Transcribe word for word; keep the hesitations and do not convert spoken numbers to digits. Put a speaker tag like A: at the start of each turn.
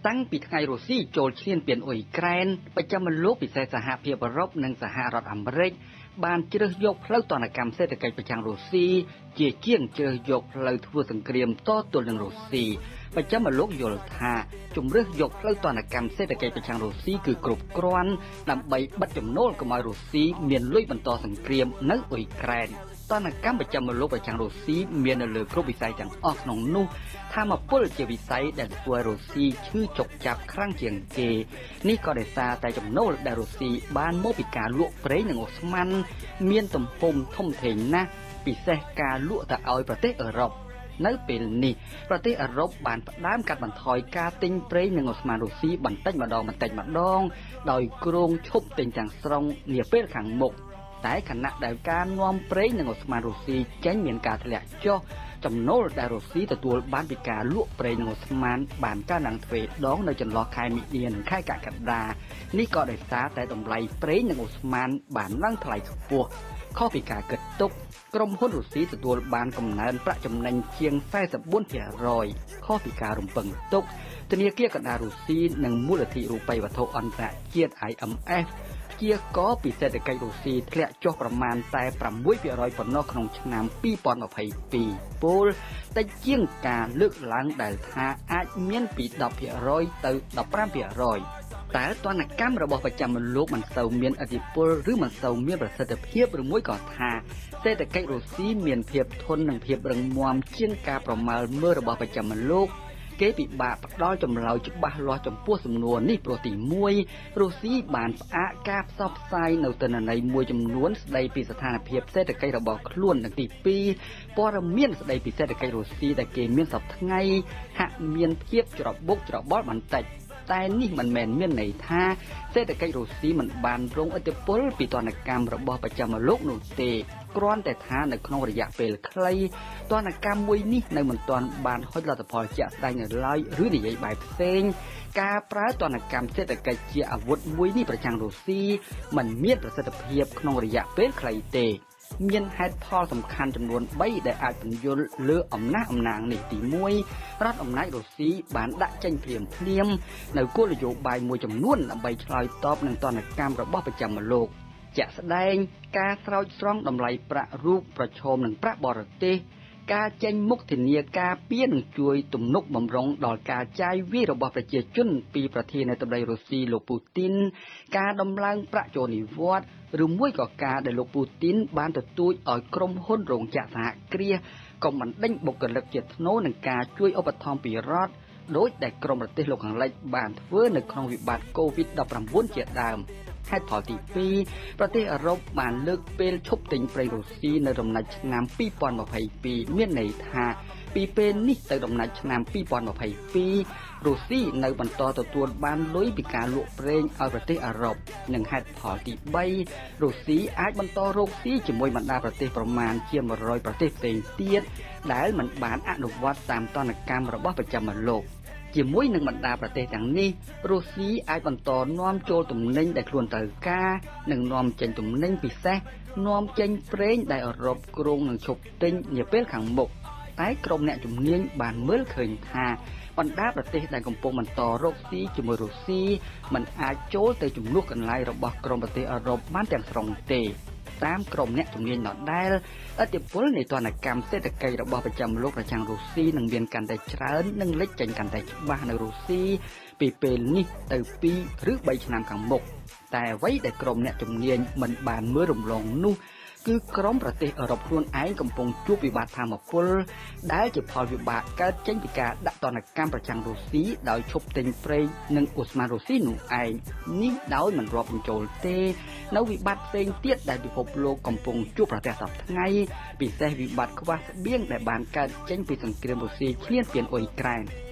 A: ตั้งปีไงรัสเซียโจลเชียนเปลี่ยนอุยแกรนประจำมันโลกปิเศษสหภาพยุโรปនិងសហរដ្ឋអាមេរិកបានជ្រើសយកផ្លូវទណ្ឌកម្មសេដ្ឋកិច្ចប្រឆាំងរុស្ស៊ីជាជាងជ្រើសយកផ្លូវធ្វើសង្គ្រាមតទល់នឹងរុស្ស៊ីប្រចាំមកលោកយល់ថាជំរើសយកផ្លូវទណ្ឌកម្មសេដ្ឋកិច្ចប្រឆាំងរុស្ស៊ីគឺគ្រប់គ្រាន់ដើម្បីបិទចំណូលកុំឲ្យរុស្ស៊ីមានលុយបន្តសង្គ្រាមនៅអ៊ុយក្រែនទណ្ឌកម្មប្រចាំមកលោកប្រឆាំងរុស្ស៊ីមាននៅលើគ្រប់វិស័យទាំងអស់ក្នុងនោះថាមពលជាវិស័យដែលធ្វើរុស្ស៊ីឈឺចុកចាប់ខ្លាំងជាងគេនេះក៏ដោយសារតែចំណូលដែលរុស្ស៊ីបានមកពីការលក់ប្រេងនិងអូស្មန်មានទំហំធំធេងណាស់ពិសេសការលក់ទៅឲ្យប្រទេសអឺរ៉ុបនៅពេលនេះប្រទេសអឺរ៉ុបបានផ្ដើមកាត់បន្ថយការទិញប្រេងនិងអូស្មန်រុស្ស៊ីបន្តិចម្ដងបន្តិចម្ដងដោយគ្រោងឈប់ទិញទាំងស្រុងនាពេលខាងមុខតែខណៈដែលការនាំប្រេងនិងអូស្មန်រុស្ស៊ីចេញមានការធ្លាក់ចុះចំណូលដែលរុស្ស៊ីទទួលបានពីការលក់ប្រេងនិងអូស្មန်បានកើនឡើងទ្វេដងនៅចន្លោះខែមីនានិងខែកក្កដានេះក៏ដោយសារតែតម្លៃប្រេងនិងអូស្មန်បានឡើងថ្លៃខ្ពស់ខុសពីការគិតទុកក្រុមហ៊ុនរុស្ស៊ីទទួលបានកំណើនប្រាក់ចំណេញជាង សែនបួនភាគរយ ខុសពីការរំពឹងទុកធនាគារកណ្ដាលរុស្ស៊ីនិងមូលនិធិរូបិយវត្ថុអន្តរជាតិ ไอ เอ็ม เอฟ ជាក៏ពីសេដ្ឋកិច្ចរុស្ស៊ីធ្លាក់ចុះប្រមាណតែ ប្រាំមួយភាគរយ ប៉ុណ្ណោះក្នុងឆ្នាំពីរពាន់ម្ភៃពីរពលតិចជាងការលើកឡើងដែលថាអាចមានពី ដប់ភាគរយ ទៅ ដប់ប្រាំភាគរយ តែទណ្ឌកម្មរបស់ប្រចាំលោកមិនសូវមានឥទ្ធិពលឬមិនសូវមានប្រសិទ្ធភាពឬមួយក៏ថាសេដ្ឋកិច្ចរុស្ស៊ីមានភាពធន់និងភាពរឹងមាំជាងការប្រមាលមើលរបស់ប្រចាំលោកគេពិបាកផ្ដល់ចម្លើយច្បាស់លាស់ចំពោះសំណួរនេះព្រោះទីមួយរុស្ស៊ីបានផ្អាកការផ្សព្វផ្សាយនៅទិន្នន័យមួយចំនួនស្ដីពីស្ថានភាពសេដ្ឋកិច្ចរបស់ខ្លួននិងទីពីរព័ត៌មានស្ដីពីសេដ្ឋកិច្ចរុស្ស៊ីដែលគេមានសប្តាហ៍ថ្ងៃហាក់មានភាពច្របូកច្របល់បន្តិចតែនេះមិនមែនមានន័យថាសេដ្ឋកិច្ចរុស្ស៊ីមិនបានរងឥទ្ធិពលពីទណ្ឌកម្មរបស់ប្រចាំលោកនោះទេគ្រាន់តែថានៅក្នុងរយៈពេលខ្លីទណ្ឌកម្មមួយនេះនៅមិនទាន់បានហុចលទ្ធផលជាក់ស្ដែងនៅឡើយឬនិយាយបែបផ្សេងការប្រើទណ្ឌកម្មសេដ្ឋកិច្ចជាអាវុធមួយនេះប្រចាំរុស្ស៊ីមិនមានប្រសិទ្ធភាពក្នុងរយៈពេលខ្លីទេមានហេតុផលសំខាន់ចំនួនបីដែលអាចពន្យល់លើអំណះអំណាងនេះទីមួយរដ្ឋអំណាចរុស្ស៊ីបានដាក់ចេញភ្លាមភ្លាមនៅគោលនយោបាយមួយចំនួនដើម្បីឆ្លើយតបនឹងទណ្ឌកម្មរបស់ប្រចាំលោកជាក់ស្ដែងការស្រោចស្រង់តម្លៃប្រាក់រូបប្រឈមនឹងប្រាក់បរទេសការចេញមុខធានាការពារនិងជួយទំនុកបម្រុងដល់ការចាយវាយរបស់ប្រជាជនពីប្រធានាធិបតីរុស្ស៊ីលោកពូទីនការដំឡើងប្រាក់ចូលនិវត្តន៍ឬមួយក៏ការដែលលោកពូទីនបានទទូចឲ្យក្រុមហ៊ុនរោងចក្រសហគ្រាសកុំបណ្ដេញបុគ្គលិកជាថ្នូរនឹងការជួយឧបត្ថម្ភពីរដ្ឋដោយដែលក្រុមប្រទេសលោកខាងលិចបានធ្វើនៅក្នុងវិបត្តិ កូវីដ ដប់ប្រាំបួន ជាដើមហេតុផលទីពីរប្រទេសអឺរ៉ុបបានលើកពេលឈប់ទិញប្រេងរុស្ស៊ីនៅដំណាច់ឆ្នាំពីរពាន់ម្ភៃពីរមានន័យថាពីពេលនេះទៅដំណាច់ឆ្នាំពីរពាន់ម្ភៃពីររុស្ស៊ីនៅបន្តទទួលបានលុយពីការលក់ប្រេងឲ្យប្រទេសអឺរ៉ុបនិងហេតុផលទីបីរុស្ស៊ីអាចបន្តរកស៊ីជាមួយបណ្ដាប្រទេសប្រមាណជាមួយរយប្រទេសផ្សេងទៀតដែលមិនបានអនុវត្តតាមទណ្ឌកម្មរបស់ប្រចាំលោកជាមួយនឹងបណ្ដាប្រទេសទាំងនេះរុស្ស៊ីអាចបន្តនាំចូលទំនិញដែលខ្លួនត្រូវការនិងនាំចេញទំនិញពិសេសនាំចេញប្រេងដែលអឺរ៉ុបគ្រោងនឹងឈប់ទិញនាពេលខាងមុខតែក្រុមអ្នកជំនាញបានមើលឃើញថាបណ្ដាប្រទេសដែលកំពុងបន្តរកស៊ីជាមួយរុស្ស៊ីមិនអាចចូលទៅជំនួសកន្លែងរបស់ក្រុមប្រទេសអឺរ៉ុបបានទាំងស្រុងទេតាមក្រុមអ្នកជំនាញដដែលឥទ្ធិពលនៃទណ្ឌកម្មសេដ្ឋកិច្ចរបស់ប្រចាំលោកប្រចាំរុស្ស៊ីនឹងមានកាន់តែច្រើននិងលេចចេញកាន់តែច្បាស់នៅរុស្ស៊ីពីពេលនេះទៅពីរឬបីឆ្នាំខាងមុខតែអ្វីដែលក្រុមអ្នកជំនាញមិនបានមើលរំលងនោះគឺក្រុមប្រទេសអឺរ៉ុបខ្លួនឯងកំពុងជួបវិបត្តិថាមពលដែលជាផលវិបាកកើតចេញពីការដាក់ទណ្ឌកម្មប្រចាំរុស្ស៊ីដោយឈប់ទិញប្រេងនិងអូស្មန်រុស្ស៊ីនោះឯងនេះដោយមិនរាប់បញ្ចូលទេនៅវិបត្តិផ្សេងទៀតដែលពិភពលោកកំពុងជួបប្រទះសប្តាហ៍ថ្ងៃពិសេសវិបត្តិខ្វះស្បៀងដែលបានកើតចេញពីសង្គ្រាមរុស្ស៊ីឈ្លានពានអ៊ុយក្រែន